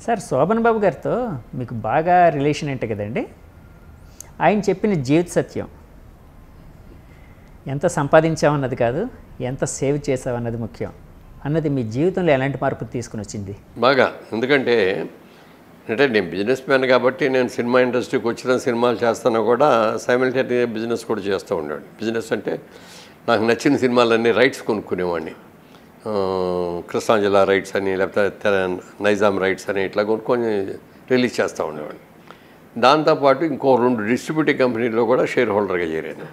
Sir Shobhan బాబు గారితో మీకు బాగా రిలేషన్ ఏంటి కదండి. ఆయన చెప్పిన జీవిత సత్యం ఎంత సంపాదించామన్నది కాదు, ఎంత సేవ్ చేసామన్నది ముఖ్యం అన్నది మీ జీవితంలో ఎలాంటి మార్పు తీసుకుని వచ్చింది? బాగా. ఎందుకంటే నేను బిజినెస్ మ్యాన్ కాబట్టి నేను సినిమా ఇండస్ట్రీకి వచ్చిన సినిమాలు చేస్తాను కూడా సైమల్టేనియస్గా బిజినెస్ కూడా చేస్తూ ఉండేవాడిని. బిజినెస్ అంటే నాకు నచ్చిన సినిమాలన్నీ రైట్స్ కొనుక్కునేవాడిని. కృష్ణాంజలా రైట్స్ అని, లేకపోతే నైజాం రైట్స్ అని ఇట్లా కొనుక్కొని రిలీజ్ చేస్తూ ఉండేవాడిని. దాంతోపాటు ఇంకో 2 డిస్ట్రిబ్యూటింగ్ కంపెనీల్లో కూడా షేర్ హోల్డర్గా చేరాను.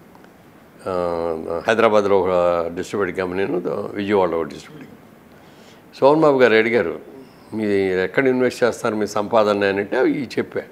హైదరాబాద్లో ఒక డిస్ట్రిబ్యూటింగ్ కంపెనీను, విజయవాడలో ఒక డిస్ట్రిబ్యూటింగ్. శోభన్ బాబు గారు అడిగారు, మీరు ఎక్కడ ఇన్వెస్ట్ చేస్తారు మీ సంపాదన అని అంటే అవి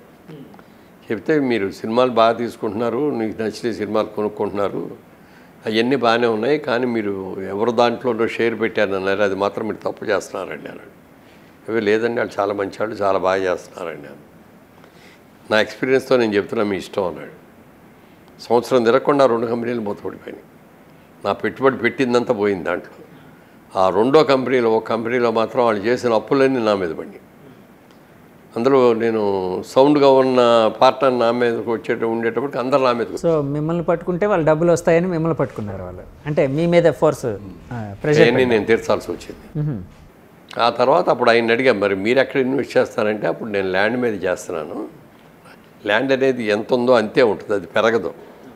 చెప్తే మీరు సినిమాలు బాగా తీసుకుంటున్నారు, మీకు నచ్చిన సినిమాలు కొనుక్కుంటున్నారు, అవన్నీ బాగానే ఉన్నాయి, కానీ మీరు ఎవరు దాంట్లో షేర్ పెట్టారన్నారు, అది మాత్రం మీరు తప్పు చేస్తున్నారండి అన్నాడు. అవి లేదండి, వాళ్ళు చాలా మంచి వాళ్ళు, చాలా బాగా చేస్తున్నారండి అని. నా ఎక్స్పీరియన్స్తో నేను చెప్తున్నా, మీ ఇష్టం అన్నాడు. సంవత్సరం తిరగకుండా 2 కంపెనీలు మూతపడిపోయినాయి. నా పెట్టుబడి పెట్టిందంతా పోయింది దాంట్లో. ఆ 2వ కంపెనీలో, ఒక కంపెనీలో మాత్రం వాళ్ళు చేసిన అప్పులన్నీ నా మీద పడి, అందులో నేను సౌండ్గా ఉన్న పార్ట్నర్ నా మీదకి ఉండేటప్పటికి అందరు నా మీద. సో మిమ్మల్ని పట్టుకుంటే వాళ్ళు డబ్బులు వస్తాయని మిమ్మల్ని పట్టుకున్నారు వాళ్ళు, అంటే మీ మీద ఫోర్స్ ప్రెషర్ నేను తీర్చాల్సి వచ్చింది. ఆ తర్వాత అప్పుడు ఆయన అడిగా, మరి మీరు ఎక్కడ ఇన్వెస్ట్ చేస్తారంటే అప్పుడు నేను ల్యాండ్ మీద చేస్తున్నాను. ల్యాండ్ అనేది ఎంత ఉందో అంతే ఉంటుంది, అది పెరగదు.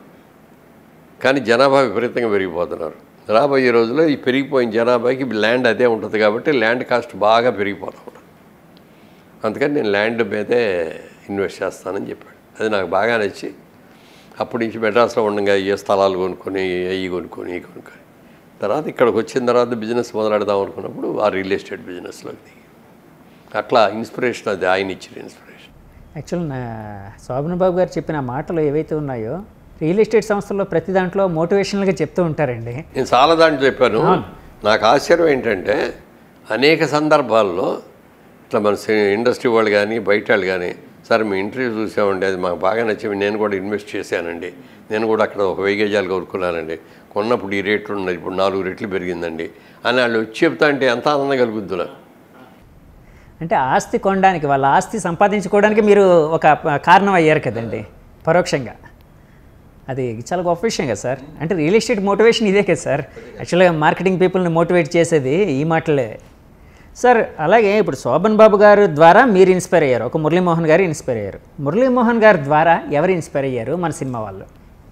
కానీ జనాభా విపరీతంగా పెరిగిపోతున్నారు. రాబోయే రోజుల్లో ఈ పెరిగిపోయిన జనాభాకి ల్యాండ్ అదే ఉంటుంది కాబట్టి ల్యాండ్ కాస్ట్ బాగా పెరిగిపోతూ ఉంటుంది. అందుకని నేను ల్యాండ్ మీదే ఇన్వెస్ట్ చేస్తానని చెప్పాడు. అది నాకు బాగా నచ్చి అప్పటి నుంచి మెడ్రాస్లో ఉండగా ఏ స్థలాలు కొనుక్కొని, అవి కొనుక్కొని తర్వాత ఇక్కడికి వచ్చిన తర్వాత బిజినెస్ మొదలెడదాం అనుకున్నప్పుడు ఆ రియల్ ఎస్టేట్ బిజినెస్లోకి దిగి అట్లా ఇన్స్పిరేషన్, అది ఆయన ఇచ్చిన ఇన్స్పిరేషన్. యాక్చువల్ నా శోభన్ బాబు గారు చెప్పిన మాటలు ఏవైతే ఉన్నాయో రియల్ ఎస్టేట్ సంస్థల్లో ప్రతి దాంట్లో మోటివేషనల్గా చెప్తూ ఉంటారండి. నేను చాలా దాంట్లో చెప్పాను. నాకు ఆశ్చర్యం ఏంటంటే అనేక సందర్భాల్లో ఇట్లా మన ఇండస్ట్రీ వాళ్ళు కానీ బయట వాళ్ళు కానీ, సార్ మీ ఇంటర్వ్యూ చూసామండి, అది మాకు బాగా నచ్చింది, నేను కూడా ఇన్వెస్ట్ చేశానండి, నేను కూడా అక్కడ ఒక 1000 గజాలు కొనుక్కున్నానండి, కొన్నప్పుడు ఈ రేట్లు ఉన్నది, ఇప్పుడు 4 రెట్లు పెరిగిందండి అని వాళ్ళు వచ్చి చెప్తా అంటే ఎంత ఆనందం కలుగుద్దు నాకు. అంటే ఆస్తి కొనడానికి, వాళ్ళ ఆస్తి సంపాదించుకోవడానికి మీరు ఒక కారణం అయ్యారు కదండి పరోక్షంగా. అది చాలా గొప్ప విషయం కదా సార్. అంటే రియల్ ఎస్టేట్ మోటివేషన్ ఇదే కదా సార్. యాక్చువల్గా మార్కెటింగ్ పీపుల్ని మోటివేట్ చేసేది ఈ మాటలే సార్. అలాగే ఇప్పుడు శోభన్ బాబు గారు ద్వారా మీరు ఇన్స్పైర్ అయ్యారు, ఒక మురళీ మోహన్ గారు ఇన్స్పైర్ అయ్యారు. మురళీ మోహన్ గారి ద్వారా ఎవరు ఇన్స్పైర్ అయ్యారు? మన సినిమా వాళ్ళు.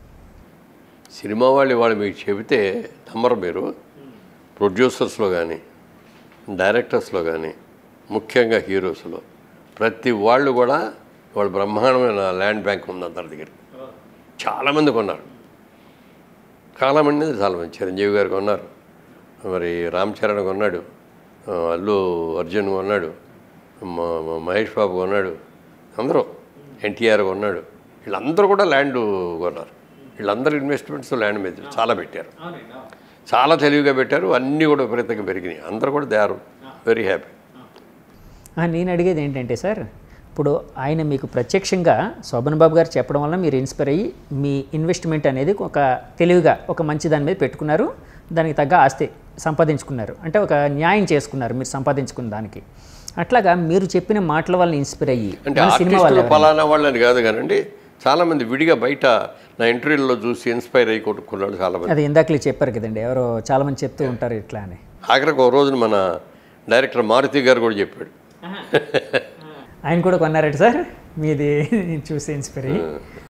సినిమా వాళ్ళు ఇవాళ మీకు చెబితే నమ్మరు మీరు. ప్రొడ్యూసర్స్లో కానీ, డైరెక్టర్స్లో కానీ, ముఖ్యంగా హీరోస్లో ప్రతి వాళ్ళు కూడా వాళ్ళ బ్రహ్మాండమైన ల్యాండ్ బ్యాంక్ ఉంది అందరి దగ్గర. చాలామంది కొన్నారు, చాలామంది చిరంజీవి గారు కొన్నారు, మరి రామ్ చరణ్ కొన్నాడు, అల్లు అర్జున్ కొన్నాడు, మహేష్ బాబు కొన్నాడు, అందరూ ఎన్టీఆర్ కొన్నాడు. వీళ్ళందరూ కూడా ల్యాండ్ కొన్నారు. వీళ్ళందరూ ఇన్వెస్ట్మెంట్స్ ల్యాండ్ మీద చాలా పెట్టారు, చాలా తెలివిగా పెట్టారు. అన్నీ కూడా విపరీతంగా పెరిగినాయి. అందరూ కూడా దే ఆర్ వెరీ హ్యాపీ. నేను అడిగేది ఏంటంటే సార్, ఇప్పుడు ఆయన మీకు ప్రత్యక్షంగా శోభన్ బాబు గారు చెప్పడం వల్ల మీరు ఇన్స్పైర్ అయ్యి మీ ఇన్వెస్ట్మెంట్ అనేది ఒక తెలివిగా ఒక మంచి దాని మీద పెట్టుకున్నారు, దానికి తగ్గ ఆస్తి సంపాదించుకున్నారు, అంటే ఒక న్యాయం చేసుకున్నారు మీరు సంపాదించుకున్న దానికి. అట్లాగా మీరు చెప్పిన మాటల వల్ల ఇన్స్పైర్ అయ్యి సినిమా వాళ్ళు ఫలానా వాళ్ళని కాదు కానండి, చాలామంది విడిగా బయట నా ఇంటర్వ్యూలో చూసి ఇన్స్పైర్ అయ్యి కొట్టుకున్నాడు చాలామంది. అది ఇందాకలే చెప్పారు కదండి, ఎవరో చాలామంది చెప్తూ ఉంటారు ఇట్లా అని. ఆఖరికి ఒక రోజున మన డైరెక్టర్ మారుతి గారు కూడా చెప్పాడు. ఆయన కూడా కొన్నారట సార్ మీది చూసి ఇన్స్పైర్ అయ్యి.